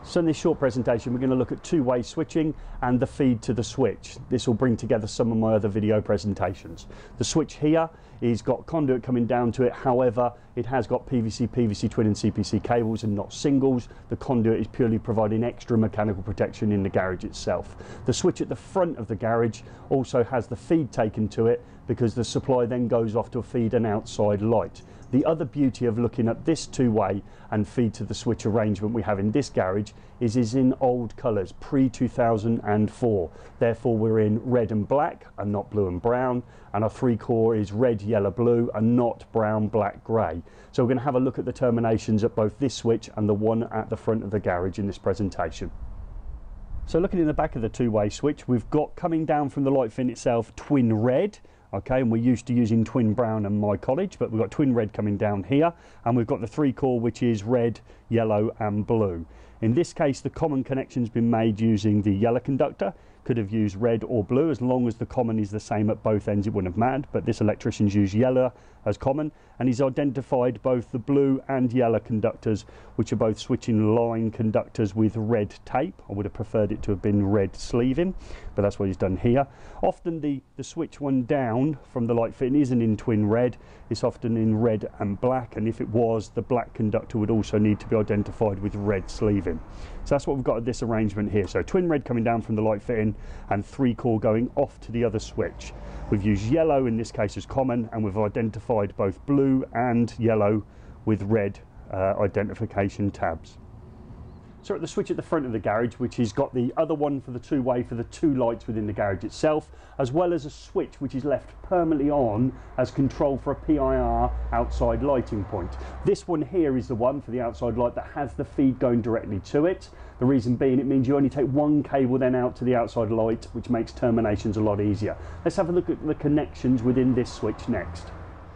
So in this short presentation we're going to look at two-way switching and the feed to the switch. This will bring together some of my other video presentations. The switch here is got conduit coming down to it, however it has got PVC, PVC twin and CPC cables and not singles. The conduit is purely providing extra mechanical protection in the garage itself. The switch at the front of the garage also has the feed taken to it because the supply then goes off to feed an outside light. The other beauty of looking at this two-way and feed to the switch arrangement we have in this garage is in old colours, pre-2004. Therefore we're in red and black and not blue and brown, and our 3-core is red, yellow, blue and not brown, black, grey. So we're going to have a look at the terminations at both this switch and the one at the front of the garage in this presentation. So looking in the back of the two-way switch, we've got coming down from the light fin itself twin red. Okay, and we're used to using twin brown in my college, but we've got twin red coming down here, and we've got the 3-core which is red, yellow and blue. In this case the common connection's been made using the yellow conductor. Could have used red or blue, as long as the common is the same at both ends it wouldn't have mattered, but this electrician's used yellow as common, and he's identified both the blue and yellow conductors, which are both switching line conductors with red tape. I would have preferred it to have been red sleeving, but that's what he's done here. Often the switch one down from the light fitting isn't in twin red, it's often in red and black, and if it was, the black conductor would also need to be identified with red sleeving. So that's what we've got at this arrangement here. So twin red coming down from the light fitting and 3-core going off to the other switch. We've used yellow in this case as common, and we've identified both blue and yellow with red identification tabs. So at the switch at the front of the garage, which has got the other one for the two-way for the two lights within the garage itself, as well as a switch which is left permanently on as control for a PIR outside lighting point. This one here is the one for the outside light that has the feed going directly to it. The reason being, it means you only take one cable then out to the outside light, which makes terminations a lot easier. Let's have a look at the connections within this switch next.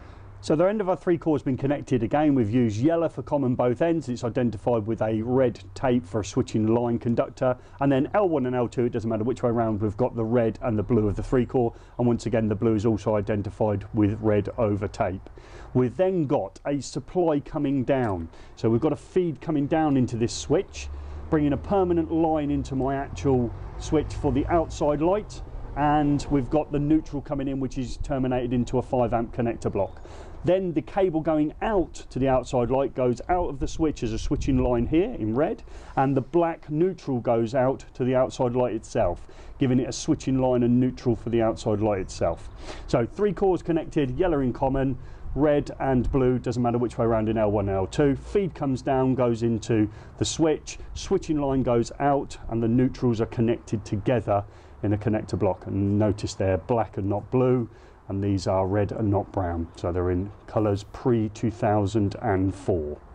So the end of our 3-core has been connected again. We've used yellow for common both ends. It's identified with a red tape for a switching line conductor. And then L1 and L2, it doesn't matter which way around, we've got the red and the blue of the 3-core. And once again, the blue is also identified with red over tape. We've then got a supply coming down. So we've got a feed coming down into this switch, bringing a permanent line into my actual switch for the outside light. And we've got the neutral coming in, which is terminated into a 5-amp connector block. Then the cable going out to the outside light goes out of the switch as a switching line here in red, and the black neutral goes out to the outside light itself, giving it a switching line and neutral for the outside light itself. So 3 cores connected, yellow in common, red and blue, doesn't matter which way around in L1 and L2. Feed comes down, goes into the switch, switching line goes out, and the neutrals are connected together in a connector block. And notice they're black and not blue, and these are red and not brown, so they're in colours pre-2004.